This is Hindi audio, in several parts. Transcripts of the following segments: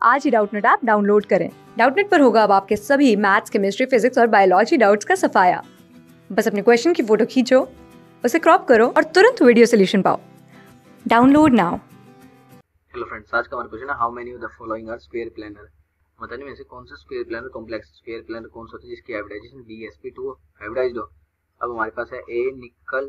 आज ही डाउटनेट ऐप डाउनलोड करें। डाउटनेट पर होगा अब आपके सभी मैथ्स, केमिस्ट्री, फिजिक्स और बायोलॉजी डाउट्स का सफाया। बस अपने क्वेश्चन की फोटो खींचो, उसे क्रॉप करो और तुरंत वीडियो सोल्यूशन पाओ। Download now. हेलो फ्रेंड्स, आज का हमारा क्वेश्चन है how many of the following are square planar. बताने में से कौन सा square planar complex square planar कौन सा होता है जिसकी हाइब्रिडाइजेशन DsP2 हाइब्रिडाइज्ड हो। अब हमारे पास है A निकल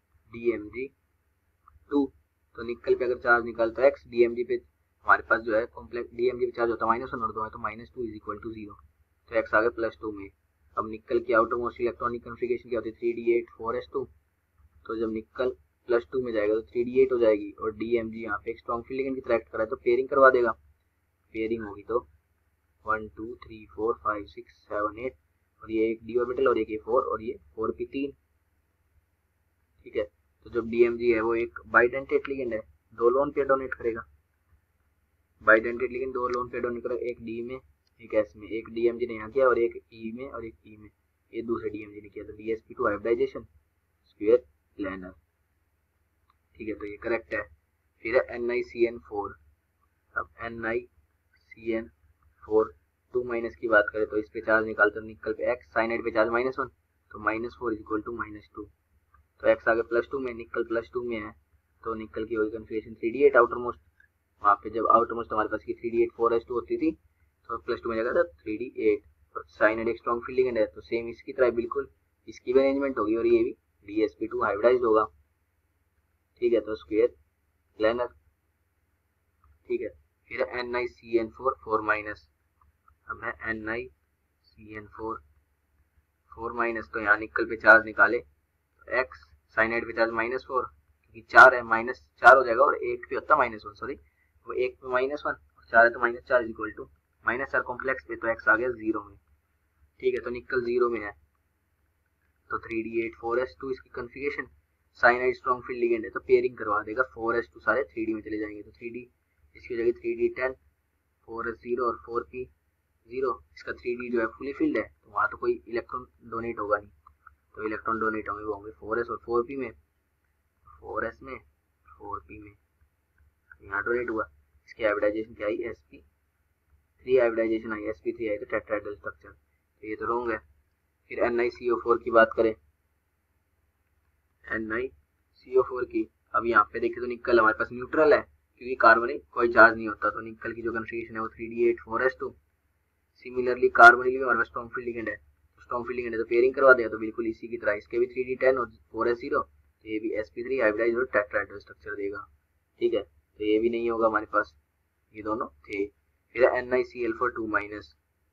DMg2, तो निकल पे अगर चार्ज निकलता है X, DMg पे हमारे पास जो है कॉम्प्लेक्स DMg पे चार्ज होता है -1 और 2 है तो -2 इज इक्वल टू 0, तो X आ गया +2 में। अब निकल की आउटर मोस्ट इलेक्ट्रॉनिक कन्फिगरेशन क्या होती है 3d8 4s2, तो जब निकल +2 में जाएगा तो 3d8 हो जाएगी और DMg यहाँ पे एक स्ट्रॉन्ग फील्ड लिगेंड की तरह एक्ट कर रहा है तो पेयरिंग करवा देगा। पेयरिंग होगी तो 1 2 3 4 5 6 7 8 और ये एक d ऑर्बिटल और एक ये 4 और ये 4p3। ठीक है, तो जब DMg है वो एक बाइडेंटेट लिगेंड है, दो लोन पेयर डोनेट करेगा। बाइडेंटेट लिगेंड दो लोन पेयर डोनेट करेगा, एक D में एक S में, एक DMg ने यहाँ किया और एक E में और एक E में, ये दूसरे DMg ने किया, तो DsP2 हाइब्रिडाइजेशन स्क्वायर प्लानर। ठीक है, तो ये करेक्ट है। फिर है NiCN4। अब NiCN4 2- की बात करें तो इस पे चार्ज निकालते निकल पे X, साइनाइड पे चार्ज -1 तो -4 इज इक्वल टू -2, तो X आगे +2 में, निकल +2 में है तो निकल की होगी कन्फिगरेशन 3d8 आउटर मोस्ट। वहाँ पे जब आउटर मोस्ट हमारे पास की 3d8 4s2 होती थी तो +2 में जाएगा था 3d8 और साइनाइड एक स्ट्रॉन्ग फील्ड लिगेंड है तो सेम इसकी तरह बिल्कुल इसकी भी अरेंजमेंट होगी और ये भी DsP2 हाइब्रिडाइज्ड होगा। ठीक है, तो स्क्वायर प्लानर। ठीक है, फिर NiCN4 4-। अब है NiCN4 4-, तो यहाँ निकल पे चार्ज निकाले तो X, साइनाइड पे चार्ज -4 क्योंकि 4 है -4 हो जाएगा और एक पे होता -1, सॉरी वो एक पे -1 और 4 है तो -4 इज इक्वल टू -4 कॉम्प्लेक्स पे, तो X आ गया 0 में। ठीक है, तो निकल 0 में है तो 3d8 4s2 इसकी configuration, cyanide strong field ligand है तो पेयरिंग करवा देगा, 4s2 सारे 3d में चले जाएंगे तो 3d इसकी हो जाएगी 3d10 4s0 और 4p0। इसका 3d जो है फुली फील्ड है तो वहाँ तो कोई इलेक्ट्रॉन डोनेट होगा नहीं, तो इलेक्ट्रॉन डोनेट होंगे वो होंगे 4s और 4p में, 4s में 4p में, यहाँ डोनेट हुआ। इसकी हाइब्रिडाइजेशन क्या आई sp3 हाइब्रिडाइजेशन आई, sp3 आई तो टेट्राहेड्रल स्ट्रक्चर, तो ये तो रॉन्ग है। फिर NiCO4 की बात करें, NiCO4 की, अब यहाँ पे देखें तो निकल हमारे पास न्यूट्रल है क्योंकि कार्बनिक कोई चार्ज नहीं होता तो निकल की जो कन्फिगरेशन है वो 3d8 4s2। सिमिलरली कार्बनिक भी हमारे पास स्ट्रॉन्ग फील्ड लिगेंड है, स्ट्रॉन्ग फील्ड लिगेंड है तो पेयरिंग करवा देगा तो बिल्कुल इसी की तरह इसके भी 3d10 और 4s0, तो ये भी sp3 हाइब्रिडाइज्ड और टेट्राहेड्रल स्ट्रक्चर देगा। ठीक है, तो ये भी नहीं होगा हमारे पास, ये दोनों थे। फिर NiCl4 2-।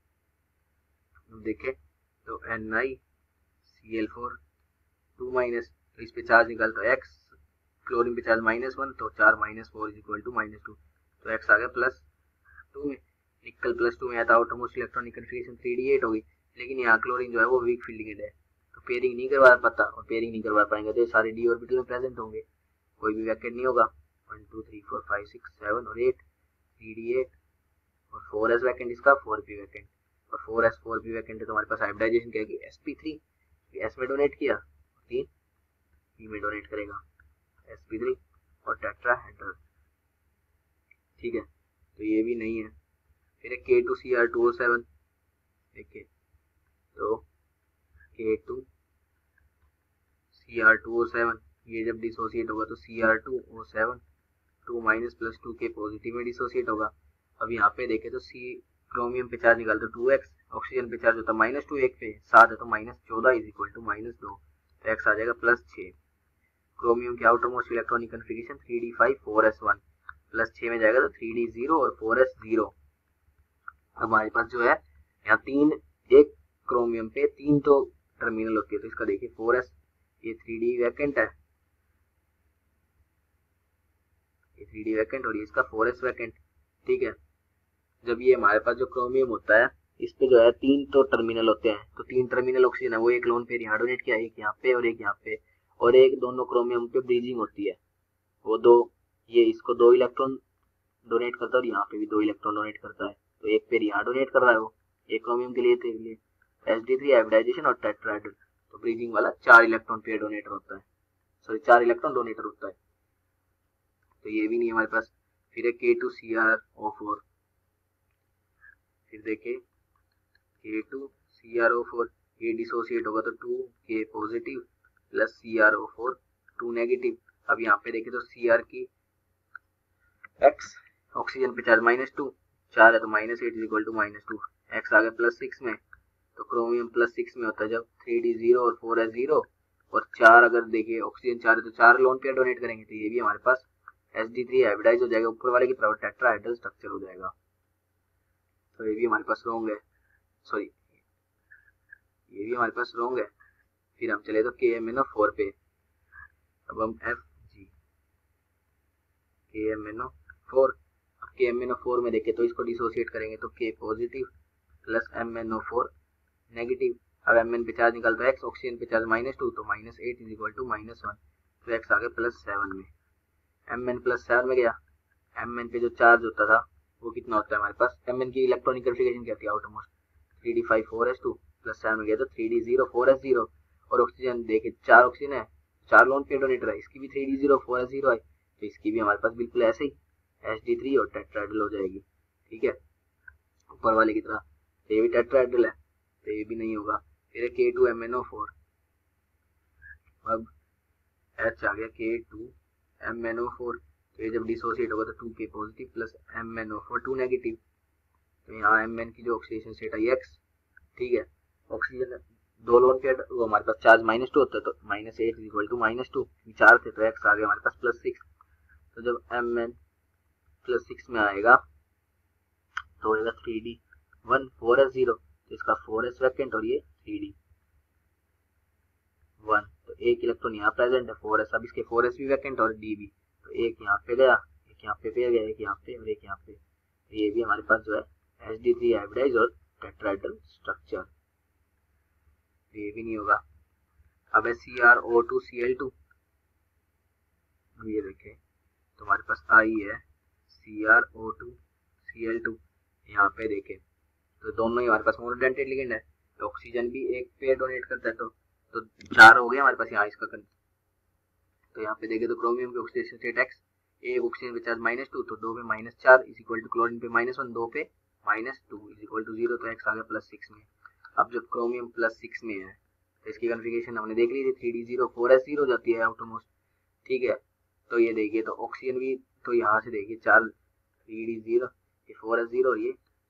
देखे तो NiCl4 2-, तो इस पे चार्ज निकाल तो X, क्लोरीन पे चार्ज -1 तो 4 -4 इज इक्वल टू -2, तो X आ गया +2 में। निकल +2 में आता outer most electronic configuration 3d8 होगी, लेकिन यहाँ क्लोरीन जो है वो वीक फील्ड लिगेंड है तो पेयरिंग नहीं करवा पाता और पेयरिंग नहीं करवा पाएंगे तो ये सारे d ऑर्बिटल में प्रेजेंट होंगे, कोई भी वैकेंट नहीं होगा। 1 2 3 4 5 6 7 और 8 3d8 और 4s वैकेंट, इसका 4p वैकेंट और 4s 4p वैकेंट है तो हमारे पास हाइब्रिडाइजेशन क्या है sp3 s में डोनेट किया, 3 p में डोनेट करेगा sp3 और टेट्राहेड्रल। ठीक है, तो ये भी नहीं है। फिर एक K2Cr2O7, देखिए तो K2Cr2O7 ये जब डिसोसिएट होगा तो Cr2O7 2- +2 के पॉजिटिव में डिसोसिएट होगा। अब यहाँ पे देखें तो C क्रोमियम पे चार्ज निकालते 2x, ऑक्सीजन पे चार्ज होता -2, एक पे 7 है तो -14 इज इक्वल टू -2, तो x आ जाएगा +6। क्रोमियम की outer most electronic configuration 3d5 4s1, +6 में जाएगा तो 3d0 और 4s0। अब हमारे पास जो है यहाँ एक क्रोमियम पे 3 तो टर्मिनल होती है तो इसका देखिए 4s, ये 3d वैकेंट है, ये 3d वैकेंट और ये इसका 4s वैकेंट। ठीक है, जब ये हमारे पास जो क्रोमियम होता है इस पे जो है 3 तो टर्मिनल होते हैं तो 3 टर्मिनल ऑक्सीजन है वो एक लोन पेयर यहाँ डोनेट किया, एक यहाँ पे और एक यहाँ पे, और एक दोनों क्रोमियम पे ब्रीजिंग होती है वो दो, ये इसको 2 इलेक्ट्रॉन डोनेट करता है और यहाँ पे भी 2 इलेक्ट्रॉन डोनेट करता है तो एक पेयर यहाँ डोनेट कर रहा है वो एक क्रोमियम के लिए, sd3 हाइब्रिडाइजेशन और टेट्राहेड्रल, तो ब्रीजिंग वाला 4 इलेक्ट्रॉन पेयर डोनेटर होता है, सॉरी 4 इलेक्ट्रॉन डोनेटर होता है, तो ये भी नहीं हमारे पास। फिर है K2Cr O4, फिर देखे K2 CrO4, ये डिसोसिएट होगा तो 2K positive plus CrO4 2 negative. अब यहाँ पे देखे तो Cr की x ऑक्सीजन पे चार्ज -2, 4 है तो -8 इज इक्वल टू -2, x आ गया +6 में, तो क्रोमियम +6 में होता है जब 3d 0 और 4s 0 और 4 अगर देखिए ऑक्सीजन 4 है तो 4 लोन पेयर डोनेट करेंगे तो ये भी हमारे पास Sd3 हाइब्रिडाइज हो जाएगा, ऊपर वाले की तरफ टेट्राहेड्रल स्ट्रक्चर हो जाएगा। तो ये भी हमारे पास रॉन्ग है, सॉरी ये भी हमारे पास रॉन्ग है। फिर हम चले तो KMnO4 पे। अब हम KMnO4, अब KMnO4 में देखें तो इसको डिसोसिएट करेंगे तो K positive plus MnO4 negative. अब Mn पे चार्ज निकालता है x, ऑक्सीजन पे चार्ज -2 तो -8 इज इक्वल टू -1, तो x आ गया +7 में। Mn +7 में गया, Mn पे जो चार्ज होता था वो कितना होता है हमारे पास, Mn की इलेक्ट्रॉनिक कन्फिगरेशन क्या थी, आउटमोस्ट 3d5 4s2 +7 में गया तो 3d0 4s0 और ऑक्सीजन देखे 4 ऑक्सीजन है, 4 लोन पेयर डोनेटर है, इसकी भी 3d0 4s0 है, तो इसकी भी हमारे पास बिल्कुल ऐसे ही Sd3 और टेट्राहेड्रल हो जाएगी। ठीक है, ऊपर वाले की तरह, तो ये भी टेट्राहेड्रल है तो ये भी नहीं होगा। फिर K2MnO4, अब H आ गया K2MnO4, तो ये जब डिसोसिएट होगा तो 2K positive plus MnO4 2 negative, तो यहाँ Mn की जो ऑक्सीडेशन स्टेट आई x, ठीक है, ऑक्सीजन 2 लोन पेयर वो हमारे पास चार्ज -2 होता है तो -8 इज इक्वल टू -2, 4 थे तो x आ गया हमारे पास +6, तो जब Mn +6 में आएगा तो होगा 3d1 4s0, तो इसका 4s वैकेंट और ये 3d1, तो एक इलेक्ट्रॉन यहाँ प्रेजेंट है 4s, अब इसके 4s भी वैकेंट और d भी, तो एक यहाँ पे गया, एक यहाँ पे गया, एक यहाँ पे और एक यहाँ पे, तो ये भी हमारे पास जो है Sd3 हाइब्रिडाइज और टेट्राहेड्रल स्ट्रक्चर, ये भी नहीं होगा। अब है CrO2 Cl2, ये देखें तो हमारे पास आई है CrO2 Cl2, यहाँ पे देखें तो दोनों ही हमारे पास मोनोडेंटेड लिगेंड है, तो ऑक्सीजन भी एक पेयर डोनेट करता है तो 4 हो गया हमारे पास यहाँ इसका तो यहाँ पे देखें तो क्रोमियम की ऑक्सीडेशन स्टेट x, एक ऑक्सीजन पे चार्ज -2 तो 2 पे -4 इज इक्वल टू क्लोरीन पे -1, 2 पे -2 इज इक्वल टू 0, तो x आ गया +6 में। अब जब क्रोमियम +6 में है तो इसकी कन्फिगरेशन हमने देख ली थी, 3d0 4s0 हो जाती है ऑटोमोस्ट। ठीक है, तो ये देखिए तो ऑक्सीजन भी, तो यहाँ से देखिए 4 3d0 ये 4s0 और ये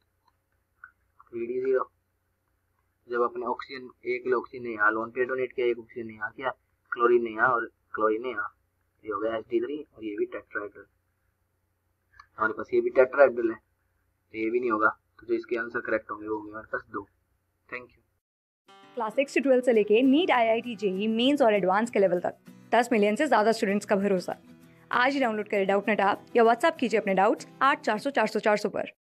3d0, जब अपने ऑक्सीजन एक ऑक्सीजन ने यहाँ लोन पेयर डोनेट किया, एक ऑक्सीजन ने यहाँ किया, क्लोरीन ने यहाँ और क्लोरीन ने यहाँ, ये हो गया Sd3 और ये भी टेट्राहेड्रल, हमारे पास ये भी टेट्राहेड्रल है तो ये भी नहीं होगा, तो जो इसके आंसर करेक्ट होंगे वो होंगे हमारे पास 2। Thank you. क्लास 6 से 12 से लेके नीट IIT JEE मेंस और एडवांस के लेवल तक 10 मिलियन से ज़्यादा स्टूडेंट्स का भरोसा। आज ही डाउनलोड करें डाउटनेट ऐप या व्हाट्सएप कीजिए अपने डाउट्स 8400 400 400 पर।